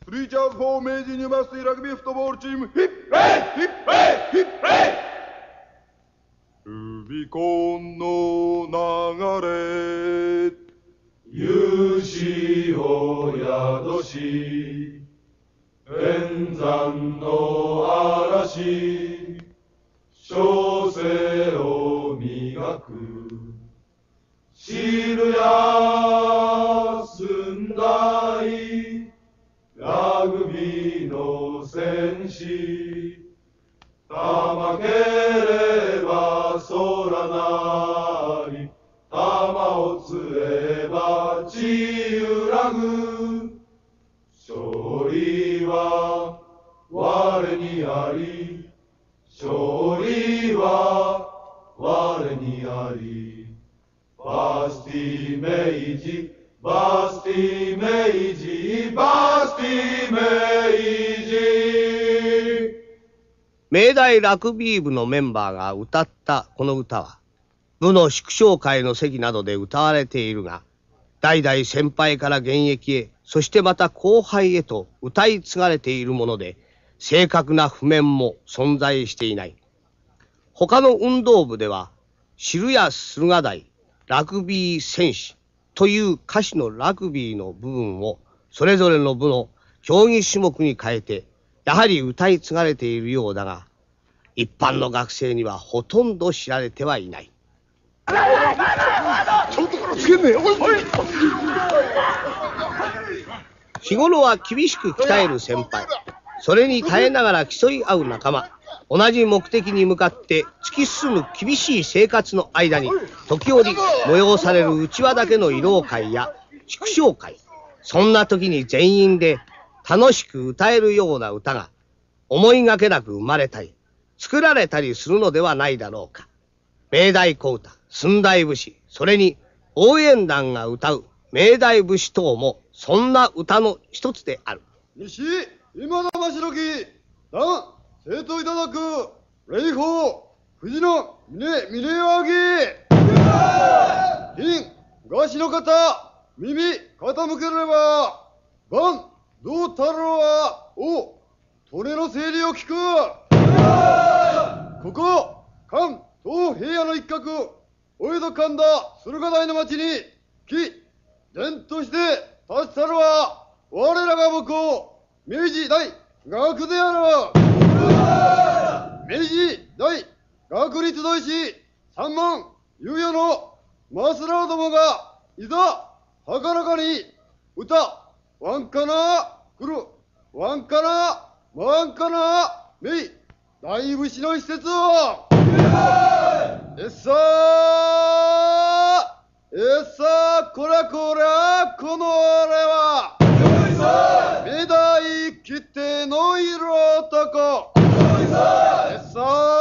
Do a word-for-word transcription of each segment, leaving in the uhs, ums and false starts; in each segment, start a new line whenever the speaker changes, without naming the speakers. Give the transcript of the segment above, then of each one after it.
リーチャーズ・フォー・明治ユニバーシティラグビーフットボールチーム、ヒップレイヒップレイヒップレイ。ルビコンの流れ
勇士を宿し天山の嵐小生を磨く汁や寸大ラグビーの戦士たまければ空なり玉をつれば地揺らぐ勝利は我にあり勝利は我にありバスティ明治バスティ明治バスティ明治。
明大ラグビー部のメンバーが歌ったこの歌は部の祝勝会の席などで歌われているが、代々先輩から現役へ、そしてまた後輩へと歌い継がれているもので、正確な譜面も存在していない。他の運動部では汁や駿河台ラグビー戦士という歌詞のラグビーの部分をそれぞれの部の競技種目に変えてやはり歌い継がれているようだが、一般の学生にはほとんど知られてはいない。
ちょっとからつけんねえ。
日頃は厳しく鍛える先輩、それに耐えながら競い合う仲間、同じ目的に向かって突き進む厳しい生活の間に時折催される内輪だけの慰労会や祝勝会、そんな時に全員で楽しく歌えるような歌が思いがけなく生まれたり作られたりするのではないだろうか。明大小唄、寸大節、それに応援団が歌う明大節等もそんな歌の一つである。
西今のましろき団生徒いただく礼法藤野峰峰上金菓子の方耳傾ければ万道太郎はお利根の整理を聞く。ここ関東平野の一角お江戸神田駿河台の町に木伝として立ち去るは我らが母校明治大学である。明治大学に集いし三万猶予のマスラーどもがいざ高らかに歌わんかな来るわんかなわんかな明大節の施設をえっさーえっさーこらこらこの俺は明大切手のいる男えっさ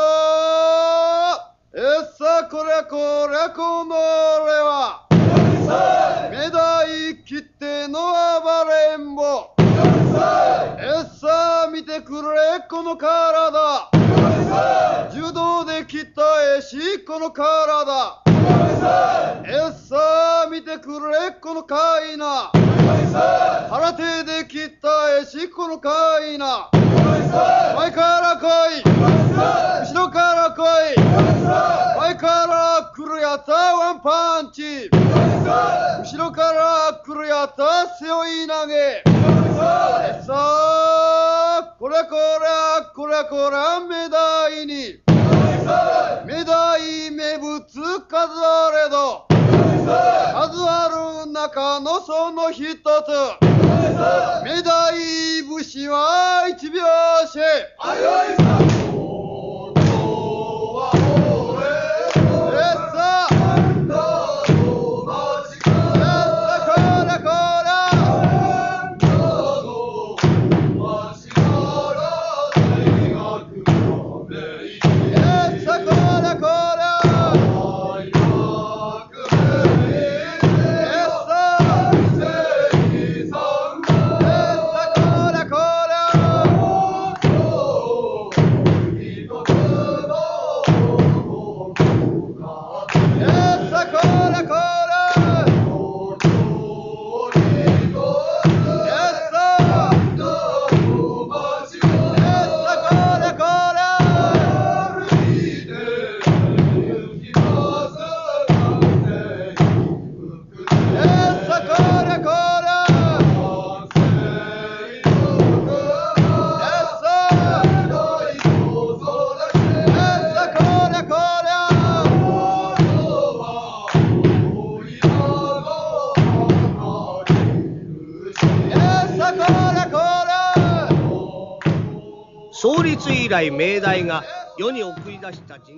ーえっさーこらこらこの俺は明大切手の暴れん坊えっさー見てくれこの体柔道で鍛えしこの体えっさー見てくれこのかいな空手で鍛えしこのかいな前から来い後ろから来い前から来るやつはワンパンチ後ろから来るやつは背負い投げえっさーこらこらこらこら目大に目大名物数あれど数ある中のその一つ目大節は一拍子
創立以来明大が世に送り出した人